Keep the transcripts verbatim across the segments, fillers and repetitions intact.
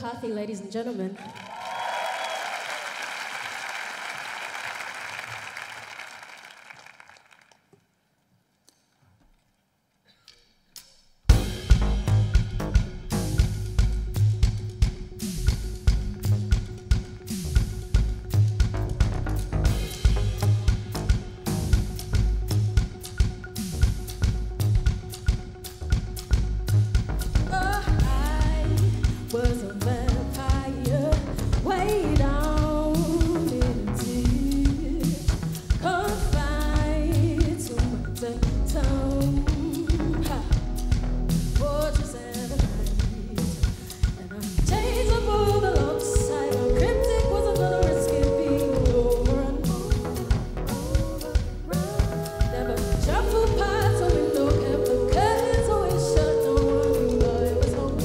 McCarthy, ladies and gentlemen. Was a vampire way down into confined to my downtown fortress and a night, and I changed up all the alongside. My cryptic was another risky being over and over. Never shuffle past a window, kept the curtains always shut. Don't worry, but it was home.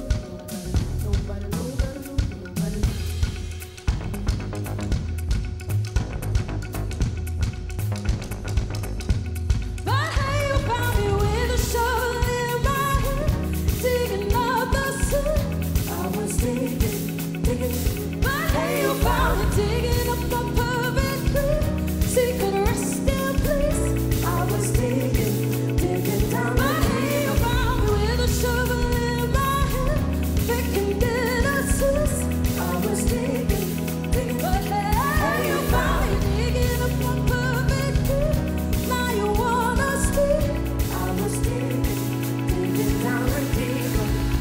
Digging up my perfect grave, seeking rest in peace. I was digging, digging down. But hey, you found me with a shovel in my hand, picking innocence. I was digging, digging. But hey, you found me digging up my perfect grave. Now you wanna steal. I was digging, digging down and deeper.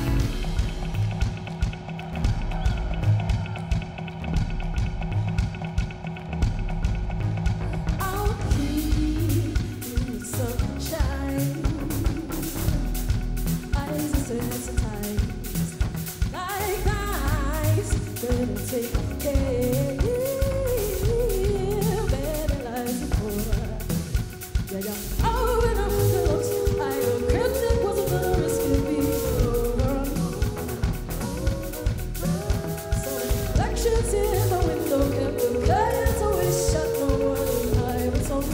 Take care, better lies before. Yeah, yeah. Open up the doors. I know cryptic wasn't gonna risk it being over. So the reflections in the window kept the curtains always shut. No one I was on.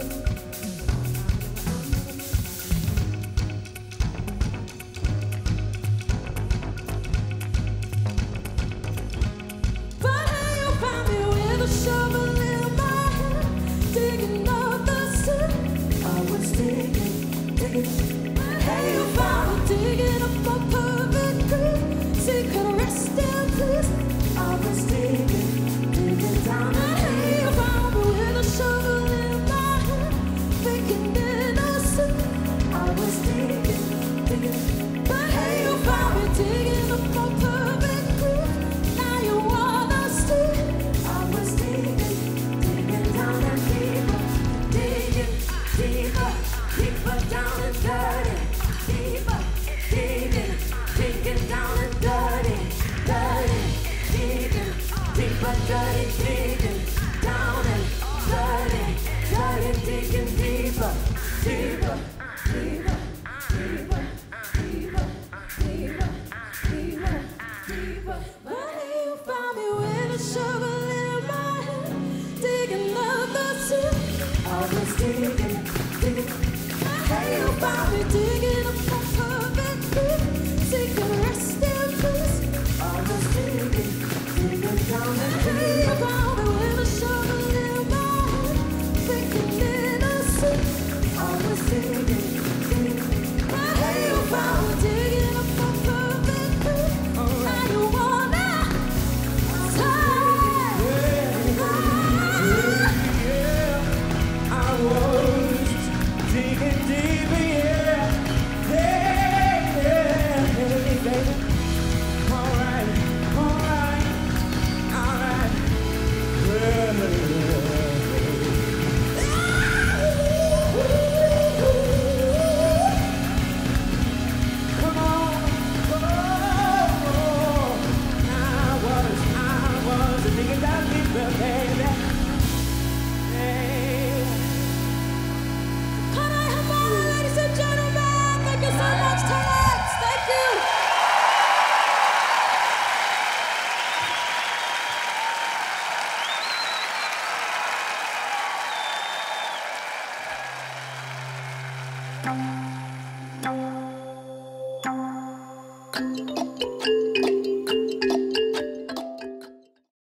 Shovel in my hand, digging up the sea. I was digging, digging. Hey, you found me digging up my perfect grave, seeking rest in peace. I was digging, digging down. And hey, you found me with a shovel in my hand, picking innocent. I was digging, digging. But hey, you found me digging up my perfect grave. Now you wanna steal. I was digging, digging down and deeper, digging deeper, deeper down and dirty, deeper, digging, digging down and dirty, dirty, digging, deeper, dirty, digging down and dirty, dirty, digging deeper, deeper, deeper, deeper, deeper, deeper, deeper, deeper. But you found me with a shovel in my hand, digging up the sea. I was digging, digging. Hey, you found me digging up my perfect grave, seeking rest in peace. I was digging, digging down. And hey, you found me with a shovel in my hand, picking innocent. I was digging, digging. But hey, you found me digging up my perfect grave. Now you wanna digging deeper, yeah. Hey, yeah, hey, baby. Alright, alright, alright. Come on, come on. I was, I was digging down deeper, baby. Hey. Can I have more, ladies and gentlemen? Thank you so much, TEDx. Thank you. Thank you.